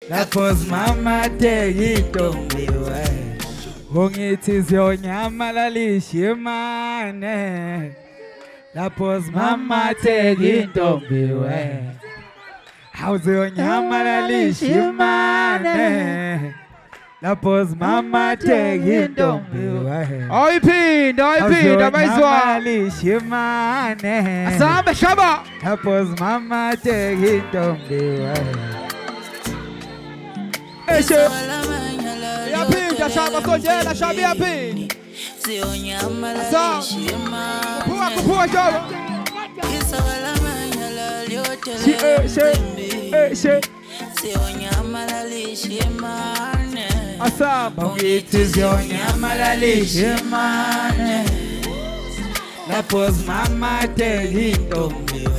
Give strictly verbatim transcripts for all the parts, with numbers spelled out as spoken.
Lapho's mama take intombi we. Ungithi ziyonyamalalisha imane. Lapho's mama take intombi we. Awuziyonyamalalisha imane. Lapho's mama take intombi we. Oyiphinda oyiphinda bayizwa. Awuziyonyamalalisha imane. Asambe shaba. Lapho's mama take intombi we. Eshe yapinda shaba sonjela shabi yapinda sa kuwa kuwa shaba shi eshe eshe asamba ngithi ziyonyamalalisha imane lapho's mama take intombi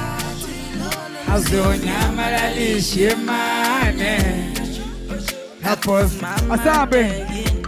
aziyonyamalalisha imane. Lapho's mama asambe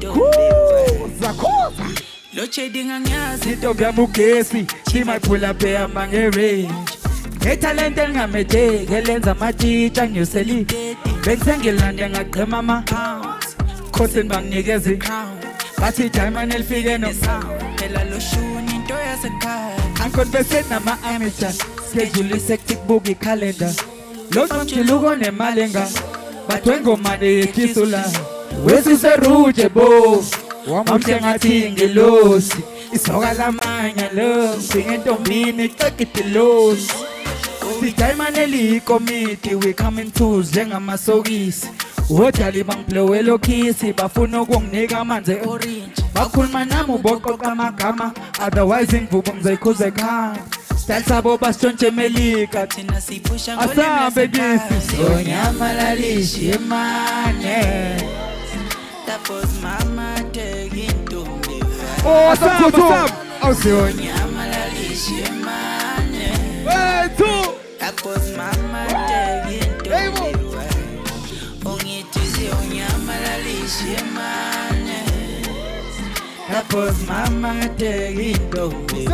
zakoza lochedinga nyazi intombi yamugesi she might pull up ehamba nge-range ngethalente lingamede ngelenza amatshitsha ngiyoseli bengisengilande ngagqema ama-pounds khosini banginikeza bathi diamond elifike phela loshuni into yasekhaya unconversate nama-amateur schedule isectic book ikhalenda lonomjiluko nemalenga batwengo mane kisula wesise ruje bo wamamhle ngathi ngelosi isoka lamanya lo singentombini cekitilosi sidayimane likomiti we coming to njengamasokisi odali bangiblowelo khisi bafuna ukunginika amanzi orange bakhuluma nami uboqoqa amagama otherwise imvubo ngizayikhuza ekhaya style sabo basitshontshe melika thina siphusha asambe kisi ziyonyamalalisha imane. Lapho's mama take intombi oh asamba awuziyonyamalalisha imane wethu. Lapho's mama take intombi ungithi ziyonyamalalisha imane. Lapho's mama take intombi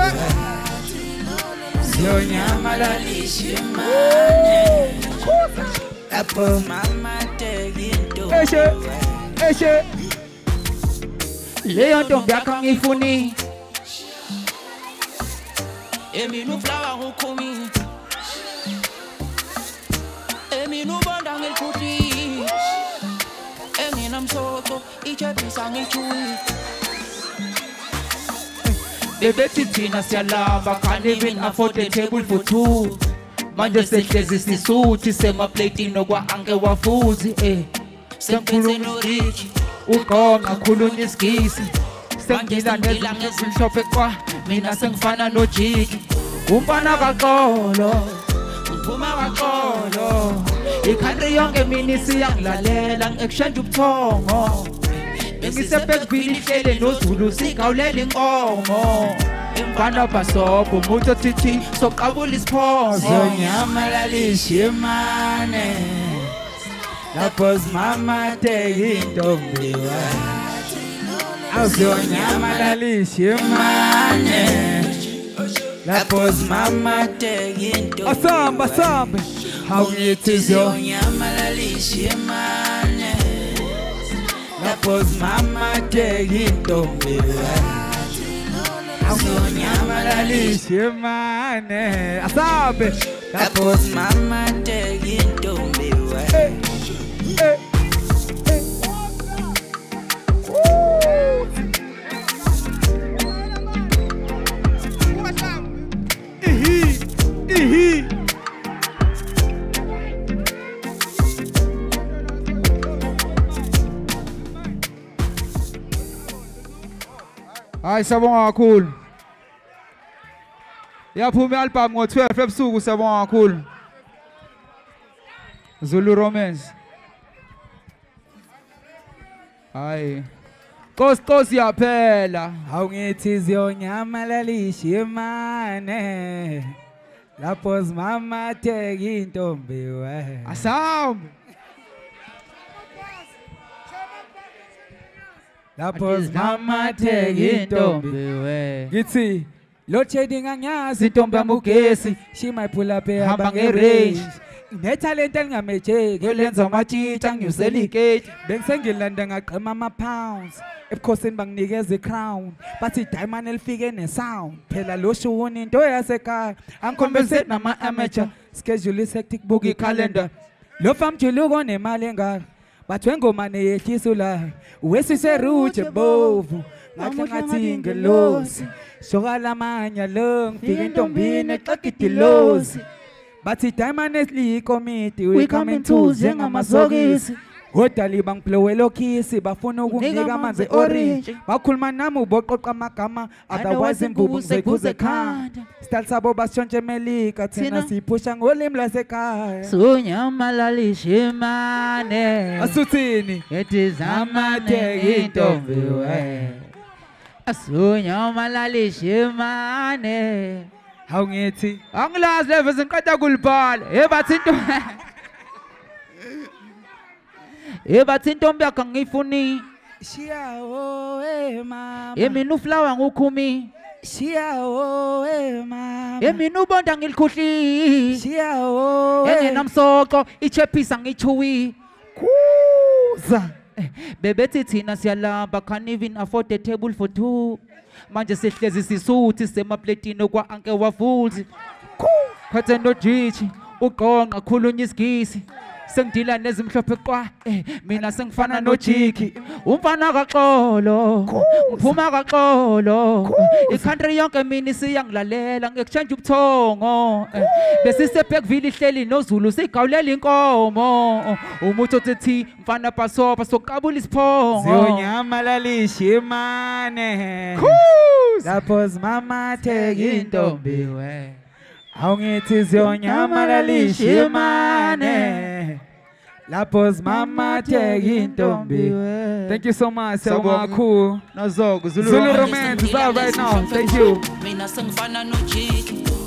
ziyonyamalalisha imane. Lapho's mama take intombi eshe eshe leyo ntombi yakho ngifuni eminu flower ngukumi eminu bonda ngikuthi engina msoto ichapisa ngichui bebethi thina siyalamba can't even afford a table for two manje sehlezi sisuthi semaplate nokwa ange wafuzi eh sengikhuluma uriki uqonga khuluma isigisi sengilandela ngezimhlophe kwa mina sengifana nojiki umfana kaqolo uphuma kaqolo ikhantri yonke mina siyangilalela ngekushanda ubuthongo bengisebhekvini hlele noZulu sigawulela inkomo imfana basobho umuntu thithi soqabula isiphozo ziyonyamalalisha imane. Lapho's mama take intombi we awuziyonyamalalisha imane. Lapho's mama take intombi asamba asamba awungithi ziyonyamalalisha imane. Lapho's mama take intombi we awuziyonyamalalisha imane asambe. Lapho's mama take intombi we eh, eh. Ihi, ihi. Hayi sabonga kakhulu. Yaphuma album ngo twelve ebusuku sabonga kakhulu. Zulu Romance. Hayi. Kosi kosi yaphela. Awungithi ziyonyamalalisha imane. Lapho's mama take intombi we. Asambe. Lapho's mama take intombi we. Ngithi lo shading angazi intombi yamugesi. She might pull up ehamba nge-range. Netalent engamejeki elenza amatshitsha ngiyusela igate bengisengilanda ngaqema ama-pounds ebukhosini banginikeza i-crown bathi i-diamond elifike ne-sound phela lo shuni into yasekhaya angikhombiseti nama-amateur schedule is-hectic buka i-calendar lo famjuluko nemali engaka bathi wengoma neyehlisa ulayo wesiserutshe bovu ngahle ngathi ingelosi shokalamanya lo ngifike entombini exaxa idilosi bathi diamond esli committee we coming to njengamasokisi hodali bangiblowela okhisi bafuna ukunginika amanzi orange bakhuluma nami uboqoqa amagama otherwise imvubu sekhuze ekhanda style sabo basishontshe emelika thina siphusha ngolimi lasekhaya sunyamalalishiimane asuthini etizamate intombi we asunyamalalishiimane hawu ngithi angilazi leve zinqeda kulibhala ebathi into ebathi intombi yakhe angiyifuni shiyawo eh mama emina uflower ngukhumi shiyawo eh mama emina ubonda ngilikhuhli shiyawo engenamsoco ichephisa ngichuwi kuza bebethi thina siyalamba can't even afford a table for two manje sihlezi sisuthi semapletini kwa anke wafulzi khathe nojithi uqonqa khulunya isigisi sengidila nezimhlophe kwa mina sengifana nojiki umfana kaxolo ngiphuma kaxolo icountry yonke mina siyangilalela ngekuchange ubuthongo besise Blackville ihleli noZulu sigawulela inkomo umuthi othi mfana pasopa soqabula isiphongo ziyonyamalalishiimane lapho mama take intombi we awungithi ziyonyamalalishiimane lapho mama take intombi we. Thank you so much Sawubona kakhulu Nozogo Zulu Romance is out right now. Thank you. Mina sengifana nojiki